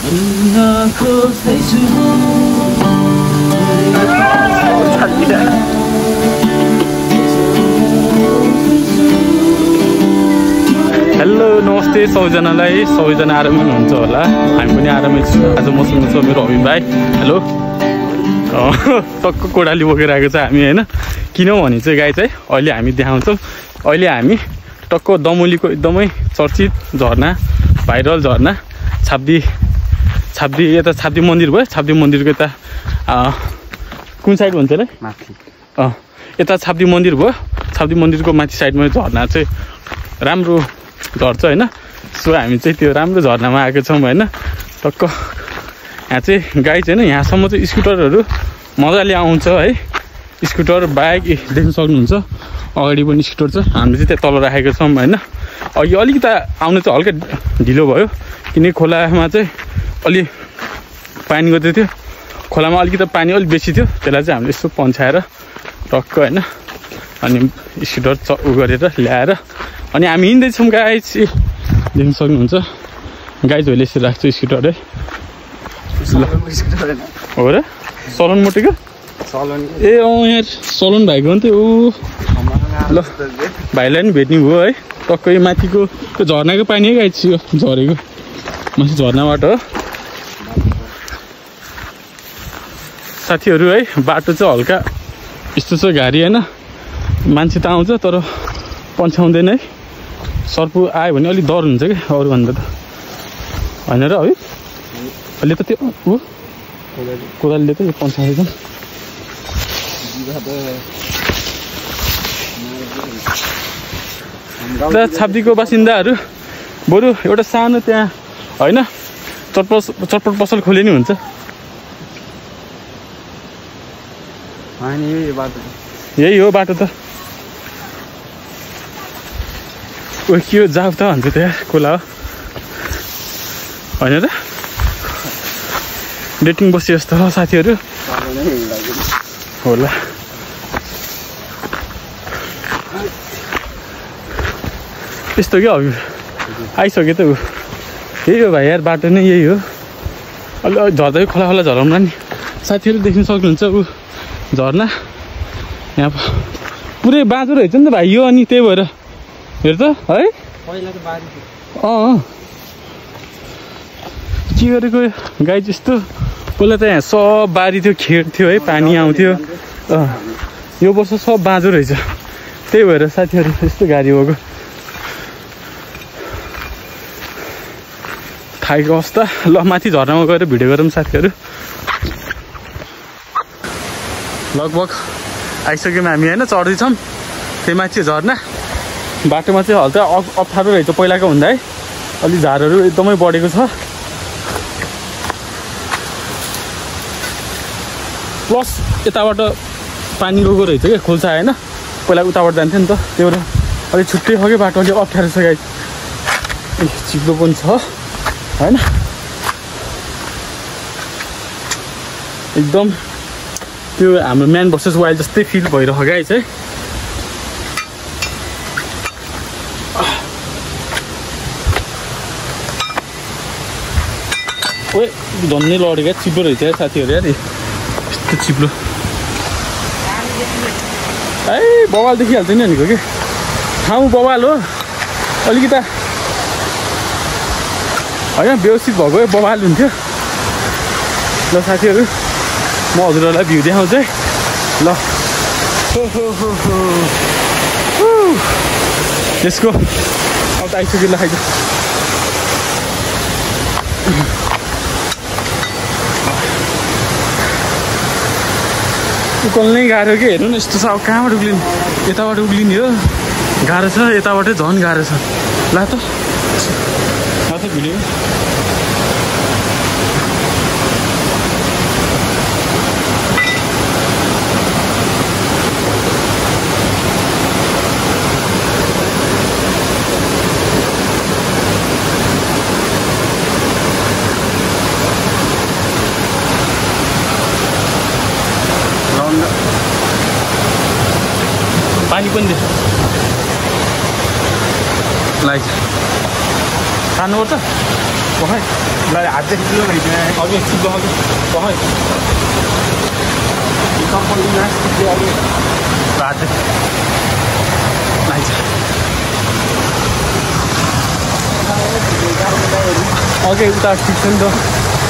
Hello नमस्ते सबैजनालाई सबैजना आरामै हुनुहुन्छ होला हामी पनि आरामै छौँ आज मसँग छ मेरो अभि भाइ हेलो टक्क कोडाली बोकेर आएको छ हामी हैन किनभने चाहिँ गाई चाहिँ अहिले हामी देखाउँछौँ अहिले हामी टक्क दमोलीको एकदमै चर्चित झरना भाइरल झरना छाब्दी यता छाब्दी मन्दिर भयो छाब्दी मन्दिरको यता कुन साइड भन्छ होला माथि यता छाब्दी मन्दिर भयो छाब्दी मन्दिरको माथि साइडमा झरना चाहिँ राम्रो झर्छ हैन सो हामी चाहिँ त्यो राम्रो झरनामा आएको छौँ हैन टक्क यहाँ चाहिँ गाई चाहिँ यहाँसम्म चाहिँ स्कुटरहरू मजाले आउँछ है स्कुटर बाइक देख्न सक्नुहुन्छ अगाडि पनि स्कुटर छ हामीले चाहिँ त्यहाँ तल राखेको छौँ हैन अघि अलिकति आउनु चाहिँ हल्का ढिलो भयो किनकि खोलामा चाहिँ अलि पानी गएको थियो खोलामा अलिकति पानी अलिक बेसी थियो त्यसलाई चाहिँ हामीले यसो पन्छाएर टक्क हैन अनि स्कुटर उ गरेर ल्याएर अनि हामी हिँड्दैछौँ गाई देख्न सक्नुहुन्छ गाई झोले यसरी राख्छु स्कुटर है हो र सलोन मोटेको ए यहाँ सलोन भाइको हो नि त ऊ ल भाइलाई पनि भेट्ने भयो है टक्कै माथिको त्यो झर्नाको पानी गाई यो झरेको माथि झर्नाबाट हो साथीहरू है बाटो चाहिँ हल्का यस्तो छ घारी होइन मान्छे त आउँछ तर पन्छाउँदैन है सर्पु आयो भने अलिक डर हुन्छ क्या अरूभन्दा त होइन र है अहिले त त्यो ऊ कोदालीले त यो पन्छाउँदैछ छाब्दीको बासिन्दाहरू बरु एउटा सानो त्यहाँ होइन चटपट पसल खोले नि हुन्छ यही हो बाटो त ओ के हो जाऊ त भन्छ त्यहाँ खोला हो होइन र डेटिङ बसे जस्तो हो साथीहरू होला यस्तो क्या अघि आइसक्यो त ऊ यही हो भाइ यार बाटो नै यही हो अलि झर्दै खोला झराउँला नि साथीहरू देख्न सक्नुहुन्छ ऊ झर्ना यहाँ पुरै बाँझो रहेछ नि त भाइ यो अनि त्यही भएर हेर त है के गरेको गाई जस्तो पहिला त यहाँ सब बारी थियो खेड थियो है पानी आउँथ्यो यो वर्ष सब बाँझो रहेछ त्यही भएर साथीहरू यस्तो गाडी भएको थाकेको अवस्था ल माथि झर्नामा गएर भिडियो गरौँ साथीहरू लगभग आइसक्यौँ हामी होइन चढ्दैछौँ त्यही माथि झर्ना बाटोमा चाहिँ हल्का अप्ठ्यारो रहेछ पहिलाको भन्दा है अलि झारहरू एकदमै बढेको छ प्लस यताबाट पानी गएको रहेछ क्या खोल्सा होइन पहिला उताबाट जान्थ्यो नि त त्यो भएर अलिक छुट्टै हो कि बाटो अलिक अप्ठ्यारो छ गाई चिप्लो पनि छ होइन एकदम त्यो हाम्रो म्यान भर्सेस वाइल्ड जस्तै फिल भइरहेको गाई चाहिँ ओ धन्नै लडेको चिप्लो रहेछ साथीहरू यार यस्तो चिप्लो है बवाल देखिहाल्छ नि भनेको कि ठाउँ बवाल हो अलिकता होइन व्यवस्थित भएको बवाल हुन्थ्यो ल साथीहरू म हजुरहरूलाई भ्यू देखाउँछु है ल यसको अब त आइसक्यो ल खाइदियो उकाल्नै गाह्रो के हेर्नु न यस्तो छ अब कहाँबाट उक्लिने यताबाट उक्लिने हो गाह्रो छ यताबाटै झन् गाह्रो छ ल त भिडियो पानी पनि दिन्छ लाइक खानुपर्छ पखाइ Lại ạt trên kia này nè, có gì xin rồi, có hay. Đi không con đi nè, đi đi. Ạt đi. Này chứ. Ok, chúng ta kịp thân đó.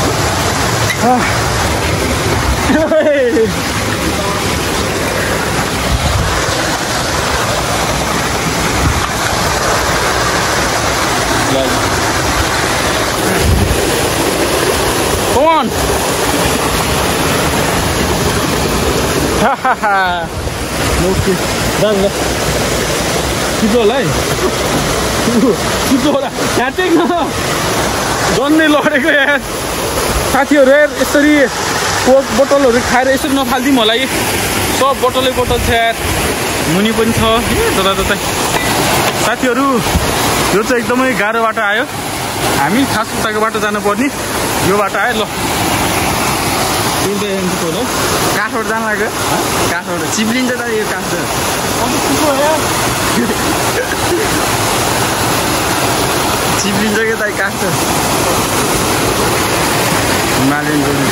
Come on. Ha ha ha. No kick. Done. Keep your line. Keep your line. Can't take no. Don't लडेको यार साथीहरु यार यसरी Coke बोतलहरु खाएर यसरी नफाल्दिम होला है सब बोतलै बोतल छ यार मुनि पनि छ जताततै साथीहरु यो चाहिँ एकदमै गाह्रो बाटो आयो हामी खास उताको बाटो जानु पर्ने यो बाटो आयो ल काठबाट जान लाग्यो काठबाट चिप्लिन्छ त यो काठ चिप्लिन्छ के त काठ त हिमालयन रोड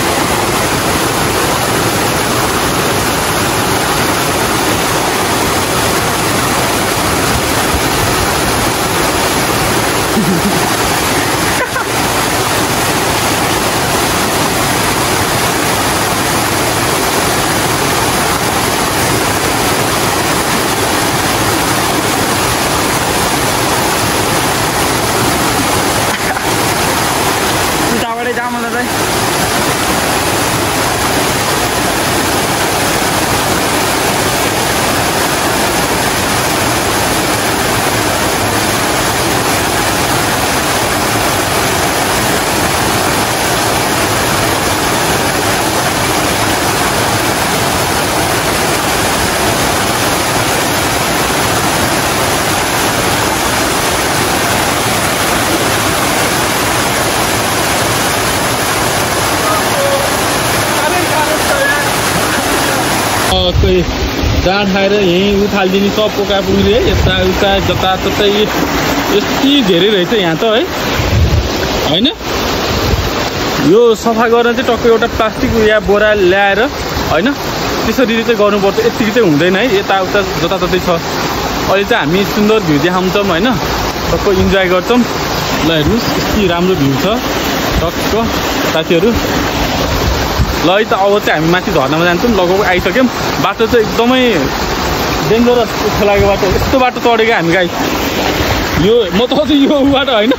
कोही जाँड खाएर यहीँ उठालिदिने सब पोका पुग्ने है यता उता जताततै यति धेरै रहेछ यहाँ त है होइन यो सफा गर्न चाहिँ टक्कै एउटा प्लास्टिक या बोरा ल्याएर होइन त्यसरी चाहिँ गर्नुपर्छ यतिकै चाहिँ हुँदैन है यताउता जताततै छ अहिले चाहिँ हामी सुन्दर भ्यू देखाउँछौँ होइन टक्क इन्जोय गर्छौँ ल हेर्नुहोस् यति राम्रो भ्यू छ टक्क साथीहरू ल है त अब चाहिँ हामी माथि झर्नामा जान्छौँ लगभग आइसक्यौँ बाटो चाहिँ एकदमै डेन्जरस खोलाको बाटो यस्तो बाटो चढेको हामी गाई यो म त अझै यो बाटो होइन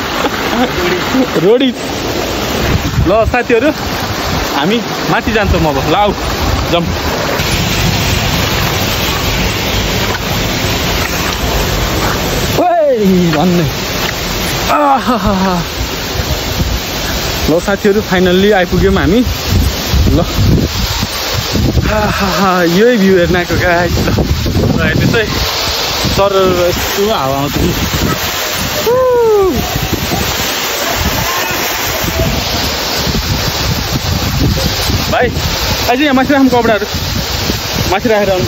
रोडी ल साथीहरू हामी माथि जान्छौँ अब ल आऊ जाउँ भन्ने ल साथीहरू फाइनल्ली आइपुग्यौँ हामी ल यही भ्यू हेर्न आएको गाइस ल हेर्नु चाहिँ सर यस्तो हावा आउँछ नि भाइ अझै यहाँ माथि राख्नु कपडाहरू माथि राखेर आउनु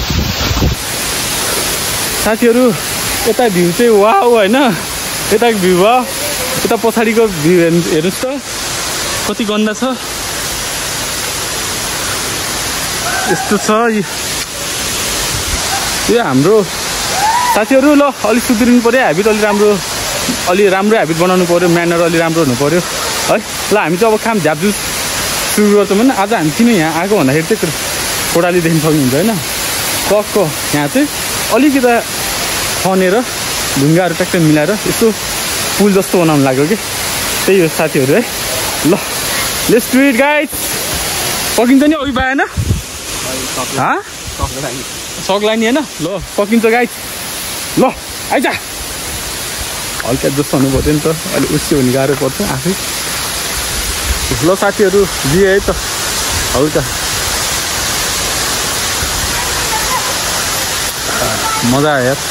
साथीहरू यता भ्यू चाहिँ वाउ होइन यताको भ्यू भयो यता पछाडिको भ्यू हेर्नुहोस् त कति गन्दा छ यस्तो छ यो हाम्रो साथीहरू ल अलिक सुध्रिनु पऱ्यो ह्याबिट अलि राम्रो ह्याबिट बनाउनु पऱ्यो म्यानर अलि राम्रो हुनु पऱ्यो है ल हामी चाहिँ अब काम झ्यापझुप सुरु गर्छौँ होइन आज हामी किन यहाँ आएको भन्दाखेरि चाहिँ कोडाली देख्न सक्नुहुन्छ होइन टक्क यहाँ चाहिँ अलिकति खनेर ढुङ्गाहरू ट्याक्कै मिलाएर यस्तो पुल जस्तो बनाउनु लाग्यो कि त्यही हो साथीहरू है ल लेट्स डु इट गाइस पकिन्छ नि अघि पाएन सक्ला नि होइन ल पकिन्छ गाइस ल आइज हल्का जस्तो हुनु पऱ्यो नि त अलिक उस्यो भने गाह्रो पर्छ आफै ल साथीहरू दिए है त हौ त मजा आयो यार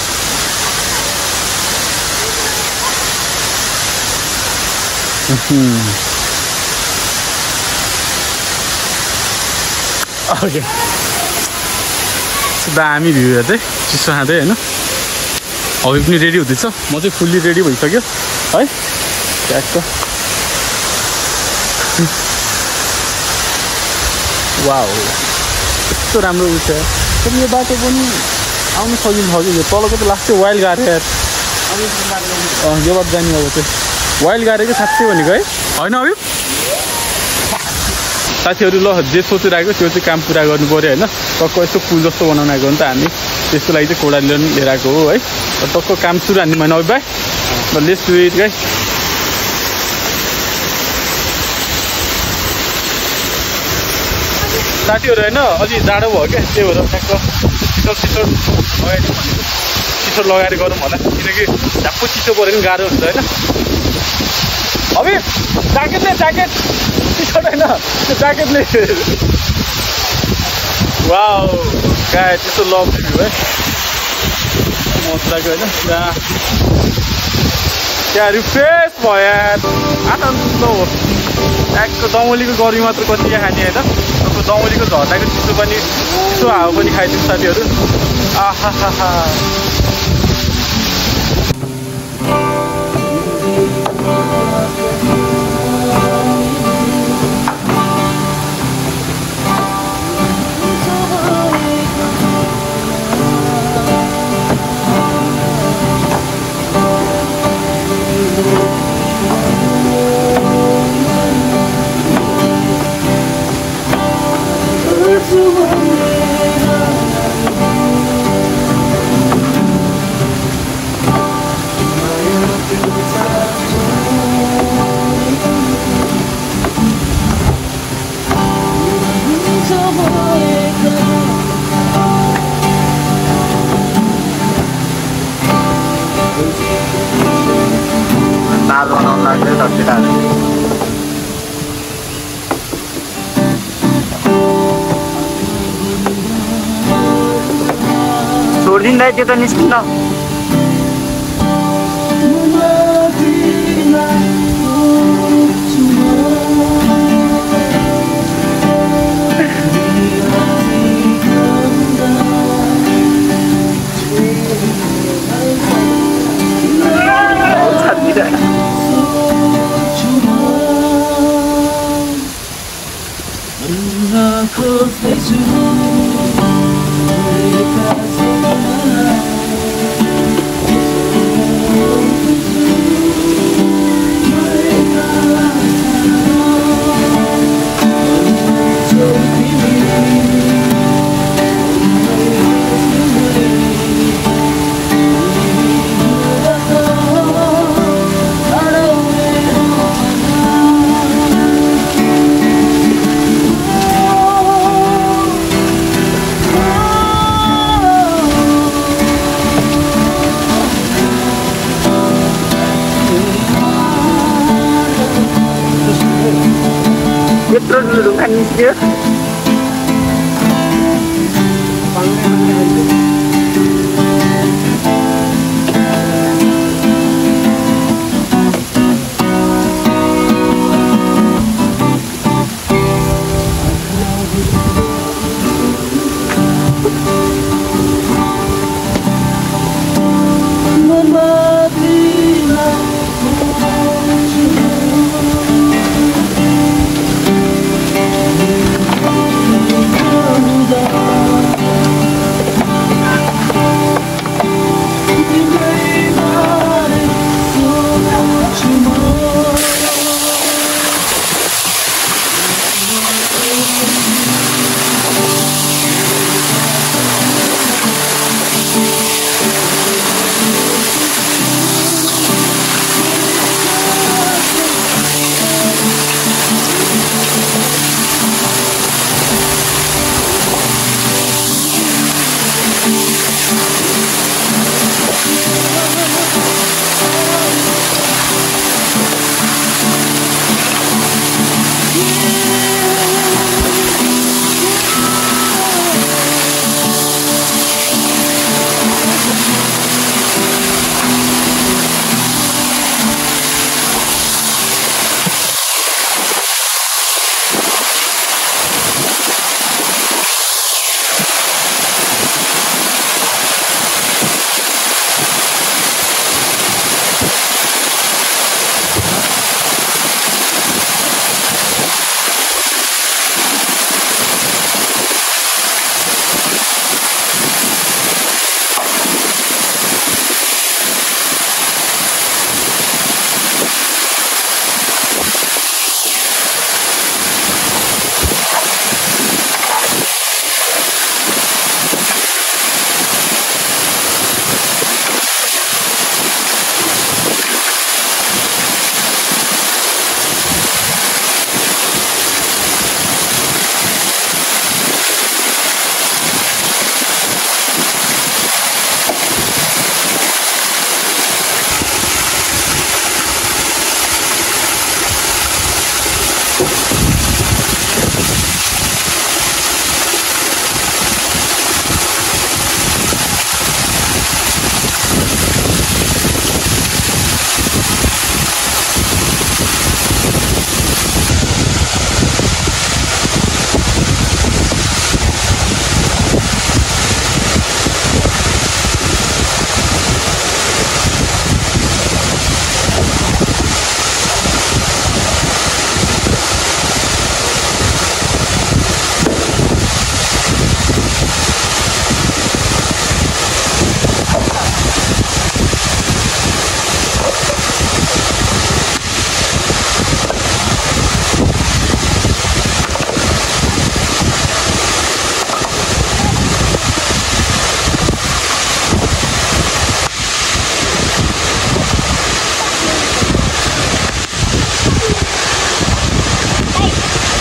ओके दामी भ्यू हेर्दै चिसो खाँदै होइन अभी पनि रेडी हुँदैछ म चाहिँ फुल्ली रेडी भइसक्यो है ट्याक्क वाउ कस्तो राम्रो उयो छ तर यो बाटो पनि आउनु सजिलो छ कि यो तलको त लास्ट चाहिँ वाइल्ड गार्ड यार यो बाटो जाने अब चाहिँ वाइल्ड गार्ड कि साँच्चै भनेको है होइन अब साथीहरू ल जे सोचिरहेको त्यो चाहिँ काम पुरा गर्नु पऱ्यो होइन टक्क यस्तो पुल जस्तो बनाउन आएको हो नि त हामी त्यसको लागि चाहिँ कोडाली लिएर आएको हो है टक्क काम सुरु हान्ने मैले अभि भाइ ल लेट्स डु इट गाइस साथीहरू होइन अलि जाडो भयो क्या त्यही भएर ठ्याक्क शीतल लगाएर गरौँ होला किनकि झ्याप्पो चिसो पऱ्यो भने गाह्रो हुन्छ होइन अबि ज्याकेटले ज्याकेट टी-सर्ट होइन त्यो ज्याकेटले वाउ गाई त्यस्तो लभली भ्यू है मजाको होइन त्यहाँ त्यहाँ रिफ्रेस भयो यार आनन्द हो ट्याकको दमौलीको गर्मी मात्र कति खाने होइन तपाईँको दमौलीको झर्दाको चिसो पनि चिसो हावा पनि खाइदिनु साथीहरू आहा छोडिदिँदा त्यो त निस्किन्न यत्रो ढुङ्गा निस्क्यो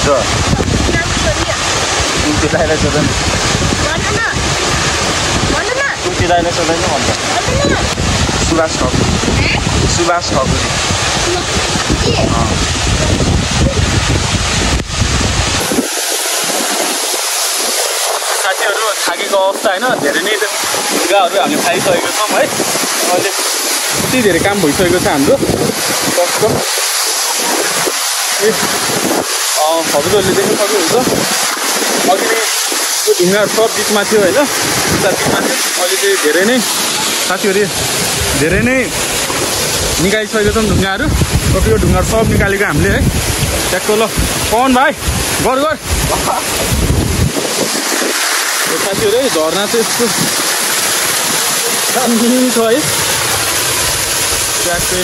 कुन्ती दाइलाई सोध्दैन कुन्ती दाइलाई सोध्दैन भन्छ सुभाष ठकुरी साथीहरू थाकेको अवस्था होइन धेरै नै जग्गाहरू हामी खाइसकेको छौँ है अहिले यति धेरै काम भइसकेको छ हाम्रो कस्तो हजुरहरूले देख्न सक्नुहुन्छ अघि नै त्यो ढुङ्गाहरू सब बिचमा थियो होइन उता बिचमा थियो अहिले चाहिँ धेरै नै साथीहरू धेरै नै निकालिसकेको छौँ ढुङ्गाहरू कतिको ढुङ्गाहरू सब निकालेको हामीले है ट्याक्को ल पवन भाइ गर साथीहरू है झर्ना चाहिँ यस्तो दामी छ है ट्याक्कै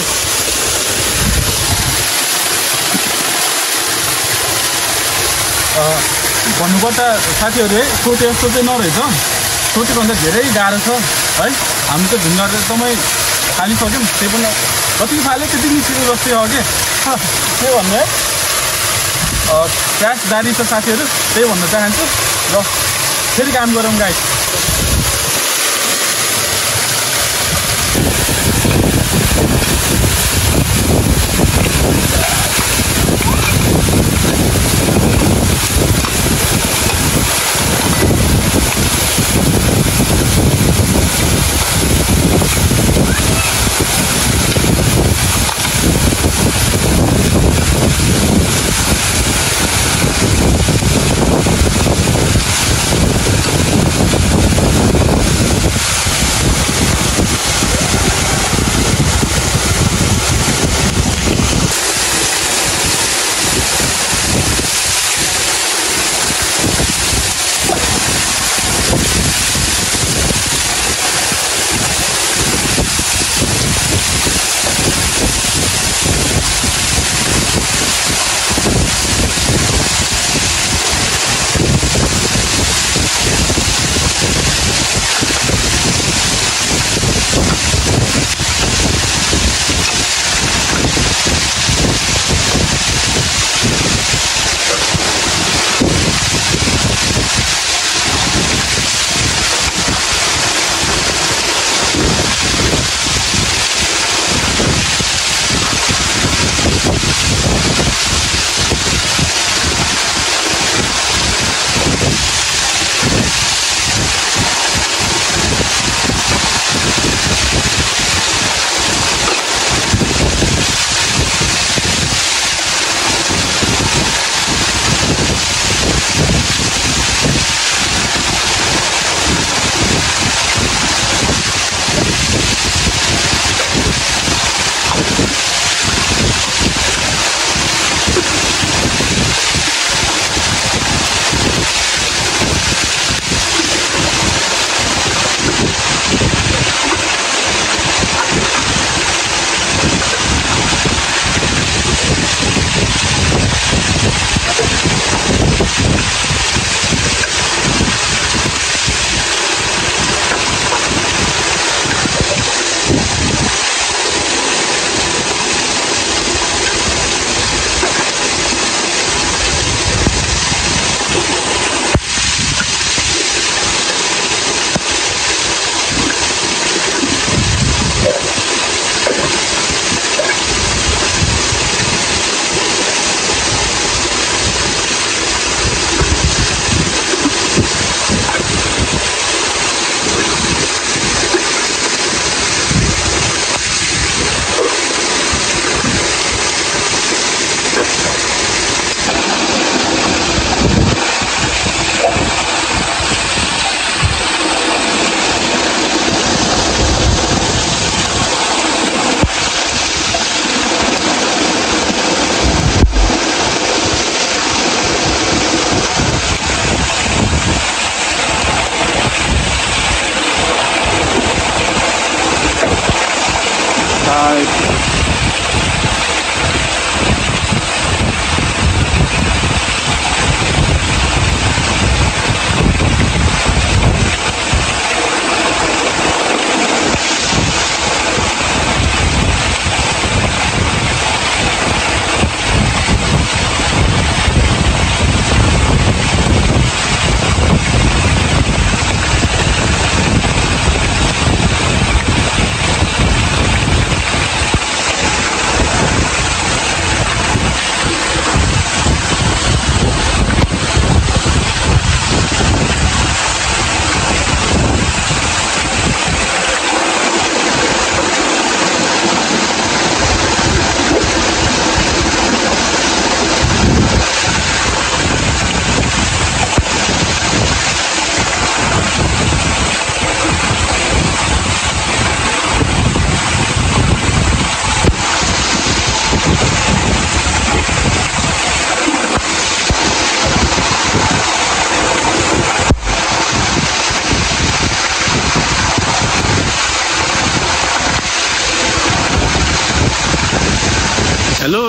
भन्नुपर्दा साथीहरू है सोचे जस्तो चाहिँ नरहेछ सोचेभन्दा धेरै गाह्रो छ है हामी त ढुङ्गाहरू एकदमै फालिसक्यौँ त्यही पनि कति फाल्यो त्यति निस्किनु जस्तै हो कि के भन्नु है क्रास जारी छ साथीहरू त्यही भन्न चाहन्छु र फेरि काम गरौँ गाइस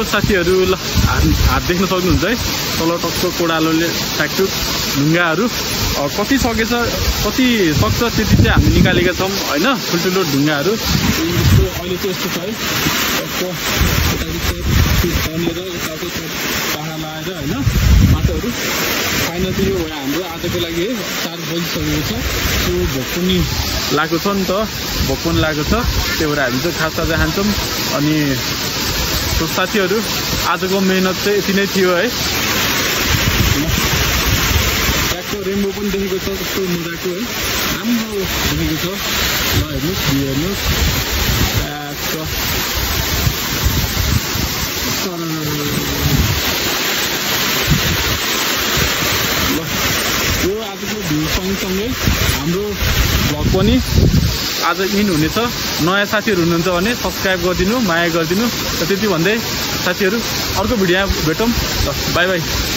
साथीहरू ल हात देख्न सक्नुहुन्छ है तल टक्क कोडालोले फ्याक्टु ढुङ्गाहरू कति सकेछ कति सक्छ त्यति चाहिँ हामी निकालेका छौँ होइन ठुल्ठुलो ढुङ्गाहरू अहिले चाहिँ यस्तो छ है खनेर यताको पाहा लगाएर होइन माटोहरू फाइनल चाहिँ यो भयो हाम्रो आजको लागि है 4 बजिसकेको छ त्यो भोक पनि लागेको छ नि त भोक पनि लागेको छ त्यही भएर हामी चाहिँ खाजा खान्छौँ अनि साथीहरू आजको मेहनत चाहिँ यति नै थियो है ट्र्याकको रेम्बो पनि देखेको छ कस्तो मजाको है राम्रो देखेको छ ल हेर्नुहोस् भ्यू हेर्नुहोस् ल यो आजको भ्यू सँगसँगै हाम्रो भ्लग पनि आज इन हुनेछ नयाँ साथीहरू हुनुहुन्छ भने सब्सक्राइब गरिदिनु माया गरिदिनु र त्यति भन्दै साथीहरू अर्को भिडियोमा भेटौँ ल बाई बाई